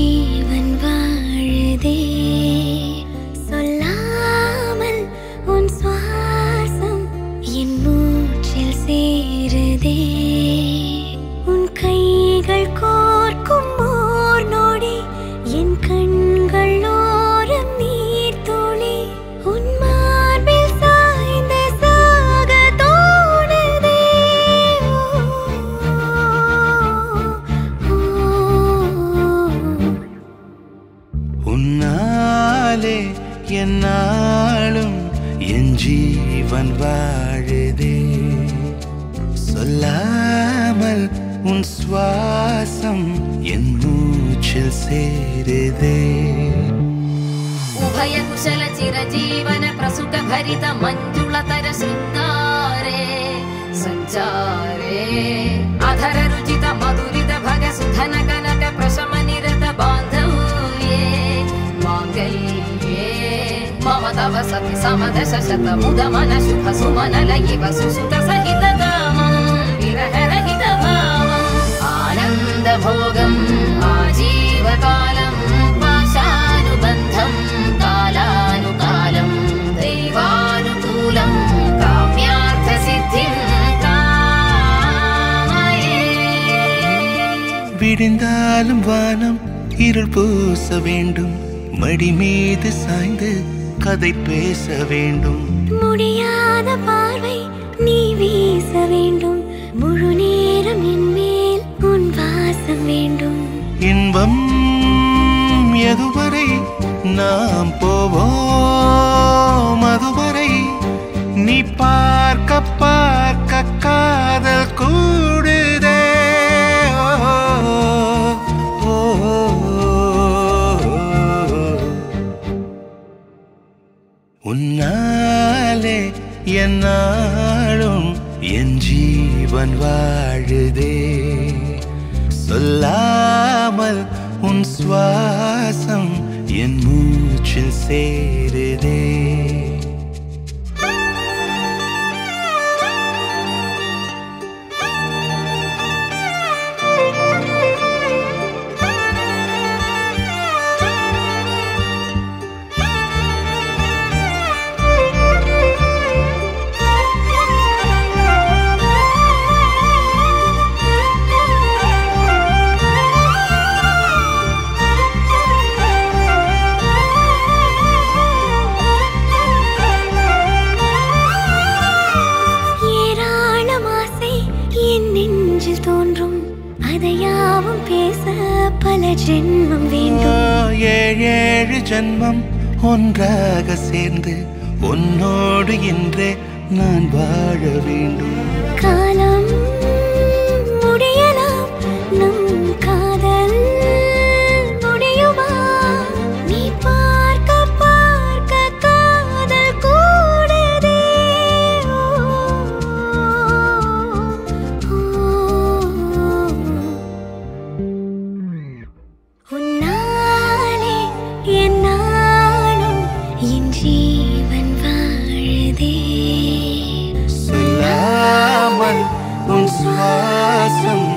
ஜீவன் வாழுதே சொல்லாமல் உன் சுவாசம் என் மூச்சில் சேருதே உன் கைகள் கோர்க்கும் ஓர் நொடி என் கண்கள் ஓரம் நீர் துளி உன் மார்பில் சாய்ந்து சாக தோணுதே உன்னாலே என்னாலும் என் ஜீவன் வாழுதே சொல்லாமல் உன் சுவாசம் என் மூச்சில் சேருதே उभय कुशल चिरजीवन प्रसुख भरित मंजुलतर शृंगारे संचारे अधर रुचित मधुरित भग सुधन कनक प्रशम निरत बांधव्ये मांगल्ये मम तव सति समदश शत मुद मन शुभ सुमन लयिव सुसुत सहित कामं विरह रहित भावं आनंद भोगं आजीवकालं पाशानुबन्धं कालानुकालं दैवानुकूलं काम्यार्थ सिद्धिं कामये விடிந்தாலும் வானம் இருள் பூச வேண்டும் மடி மீது சாய்ந்து கதை பேச வேண்டும் முடியாத பார்வை நீ வீச வேண்டும் முழு நேரம் என் மேல் உன் வாசம் வேண்டும் இன்பம் எதுவரை நாம் போவோம் அதுவரை நீ பார்க்க பார்க்க காதல் கூடுதே உன்னாலே என்னாலும் என் ஜீவன் வாழுதே சொல்லாமல் உன் சுவாசம் என் மூச்சில் சேருதே அதையாவும் பேச பல ஜென்மம் வேண்டும் ஏழு ஜென்மம் ஒன்றாக சேர்ந்து உன்னோடு இன்றே நான் வாழ வேண்டும் காலம் முடியலாம் நம் காதல் முடியுமா நீ பார்க்க பார்க்க காதல் கூடுதே உன்னாலே என்னாலும் என் ஜீவன் வாழுதே சொல்லாமல் உன் சுவாசம்